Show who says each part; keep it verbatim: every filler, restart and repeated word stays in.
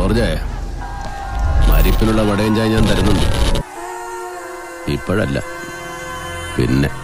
Speaker 1: ജോർജേ, മരിപ്പിനുള്ള വടയും ചായ ഞാൻ തരുന്നുണ്ട്. ഇപ്പോഴല്ല, പിന്നെ.